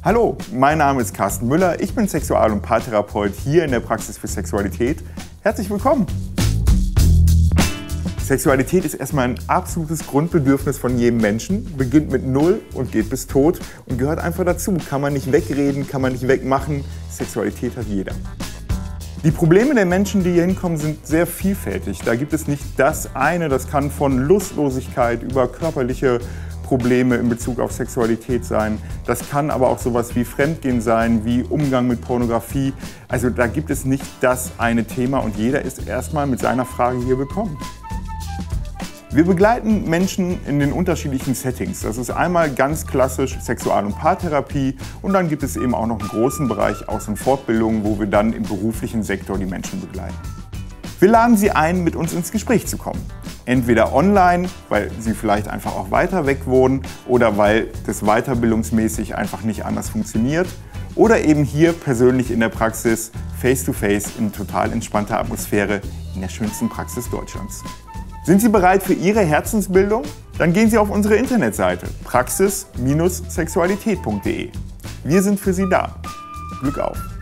Hallo, mein Name ist Carsten Müller, ich bin Sexual- und Paartherapeut hier in der Praxis für Sexualität. Herzlich willkommen! Sexualität ist erstmal ein absolutes Grundbedürfnis von jedem Menschen, beginnt mit Null und geht bis Tod und gehört einfach dazu. Kann man nicht wegreden, kann man nicht wegmachen, Sexualität hat jeder. Die Probleme der Menschen, die hier hinkommen, sind sehr vielfältig. Da gibt es nicht das eine, das kann von Lustlosigkeit über körperliche Probleme in Bezug auf Sexualität sein. Das kann aber auch sowas wie Fremdgehen sein, wie Umgang mit Pornografie. Also da gibt es nicht das eine Thema und jeder ist erstmal mit seiner Frage hier willkommen. Wir begleiten Menschen in den unterschiedlichen Settings. Das ist einmal ganz klassisch Sexual- und Paartherapie und dann gibt es eben auch noch einen großen Bereich Aus- und Fortbildung, wo wir dann im beruflichen Sektor die Menschen begleiten. Wir laden Sie ein, mit uns ins Gespräch zu kommen. Entweder online, weil Sie vielleicht einfach auch weiter weg wohnen oder weil das weiterbildungsmäßig einfach nicht anders funktioniert. Oder eben hier persönlich in der Praxis, face-to-face, in total entspannter Atmosphäre in der schönsten Praxis Deutschlands. Sind Sie bereit für Ihre Herzensbildung? Dann gehen Sie auf unsere Internetseite praxis-sexualität.de. Wir sind für Sie da. Glück auf!